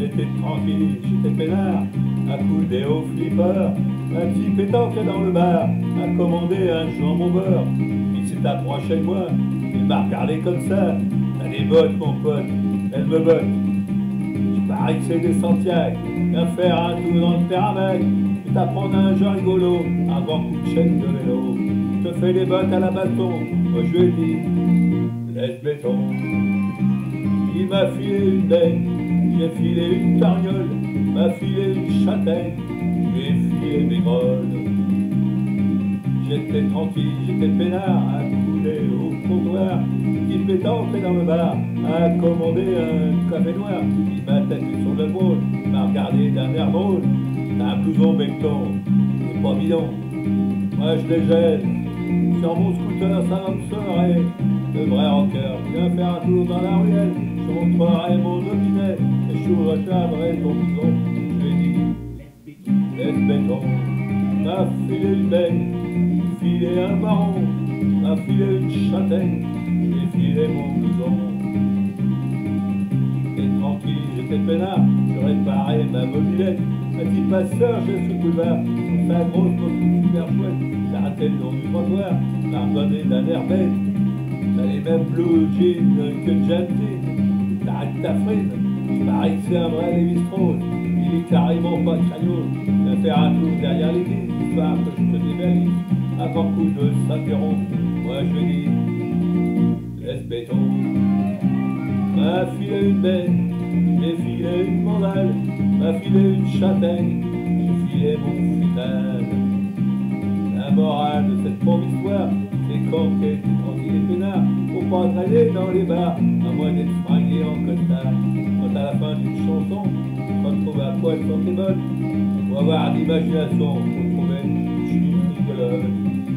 J'étais tranquille, j'étais peinard, accoudé au flipper. Un petit pétanque dans le bar a commandé un jambon beurre. Il s'est approché de moi, il m'a regardé comme ça. T'as des bottes, mon pote, elles me bottent. Je parie que c'est des Santiago, viens faire un tour dans le Péramec. Et t'apprendre un jeu rigolo, un bon coup de chaîne de vélo. Je te fais des bottes à la baston, moi je lui ai dit, laisse béton. Il m'a filé une benne, j'ai filé une targnole, m'a filé une châtaigne, je lui ai filé mes grolles. J'étais tranquille, j'étais peinard, accoudé au comptoir, qui pétanque dans le bar, a commandé un café noir. Il m'a tapé sur le bol, il m'a regardé d'un air drôle. T'as un blouson becton, c'est pas bidon, moi je les gêne. Sur mon scooter, ça va me serait le vrai rocker. Viens faire un tour dans la ruelle, je te montrerai mon dominet, et je reclamerai ton blouson. Je lui ai dit, laisse béton. M'a filé une benne, filé un marron, m'a filé une châtaigne, j'ai filé mon blouson. J'étais tranquille, j'étais peinard, je réparais ma mobilette. Un petit passeur, j'ai sous le boulevard, sur sa grosse moto super chouette. J'ai arrêté le long du trottoir, m'a redonné d'un air bête. T'as les mêmes blue jeans que Jamesy, t'arrêtes ta frime, je parie que c'est un vrai Lévi-Strauss. Il est carrément pas cragnon, viens faire un tour derrière l'église, histoire que je te dévalise. Avant coup de s'interrompre, moi je dis, laisse béton. M'a filé une benne, j'ai filé une mandale, m'a filé une châtaigne, j'ai filé mon futal. La morale de cette pauvre histoire, c'est quand t'es tranquille et peinard, faut pas traîner dans les bars, à moins d'être fringué en costard. Quand à la fin d'une chanson, tu te retrouves à poil sur tes bottes, faut avoir d'imagination pour trouver une chute rigolote.